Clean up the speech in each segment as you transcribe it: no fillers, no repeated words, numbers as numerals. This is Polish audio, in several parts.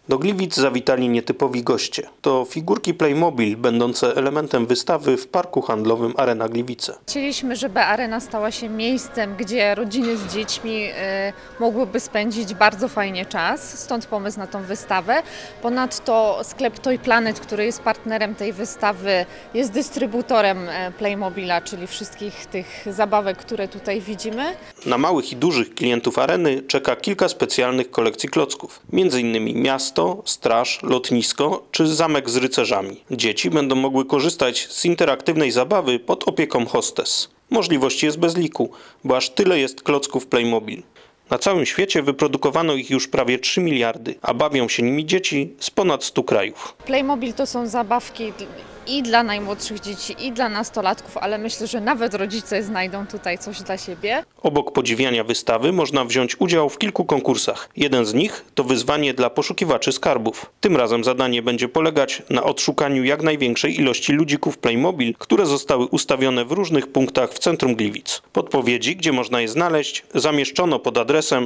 Do Gliwic zawitali nietypowi goście. To figurki Playmobil, będące elementem wystawy w Parku Handlowym Arena Gliwice. Chcieliśmy, żeby arena stała się miejscem, gdzie rodziny z dziećmi mogłyby spędzić bardzo fajnie czas, stąd pomysł na tą wystawę. Ponadto sklep Toy Planet, który jest partnerem tej wystawy, jest dystrybutorem Playmobila, czyli wszystkich tych zabawek, które tutaj widzimy. Na małych i dużych klientów areny czeka kilka specjalnych kolekcji klocków, m.in. miasto, straż, lotnisko czy zamek z rycerzami. Dzieci będą mogły korzystać z interaktywnej zabawy pod opieką hostes. Możliwości jest bez liku, bo aż tyle jest klocków Playmobil. Na całym świecie wyprodukowano ich już prawie 3 miliardy, a bawią się nimi dzieci z ponad 100 krajów. Playmobil to są zabawki i dla najmłodszych dzieci, i dla nastolatków, ale myślę, że nawet rodzice znajdą tutaj coś dla siebie. Obok podziwiania wystawy można wziąć udział w kilku konkursach. Jeden z nich to wyzwanie dla poszukiwaczy skarbów. Tym razem zadanie będzie polegać na odszukaniu jak największej ilości ludzików Playmobil, które zostały ustawione w różnych punktach w centrum Gliwic. Podpowiedzi, gdzie można je znaleźć, zamieszczono pod adresem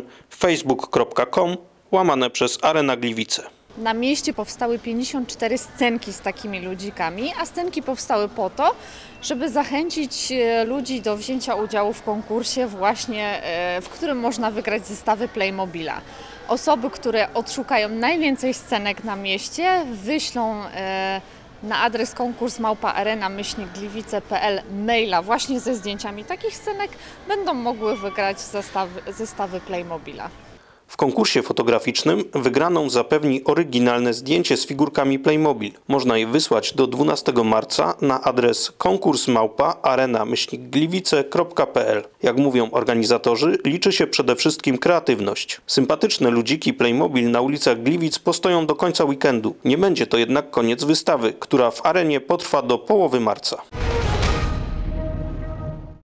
facebook.com/Arena Gliwice. Na mieście powstały 54 scenki z takimi ludzikami, a scenki powstały po to, żeby zachęcić ludzi do wzięcia udziału w konkursie właśnie, w którym można wygrać zestawy Playmobila. Osoby, które odszukają najwięcej scenek na mieście, wyślą na adres konkurs@arena-gliwice.pl maila właśnie ze zdjęciami takich scenek, będą mogły wygrać zestawy Playmobila. W konkursie fotograficznym wygraną zapewni oryginalne zdjęcie z figurkami Playmobil. Można je wysłać do 12 marca na adres konkurs@arena-gliwice.pl. Jak mówią organizatorzy, liczy się przede wszystkim kreatywność. Sympatyczne ludziki Playmobil na ulicach Gliwic postoją do końca weekendu. Nie będzie to jednak koniec wystawy, która w arenie potrwa do połowy marca.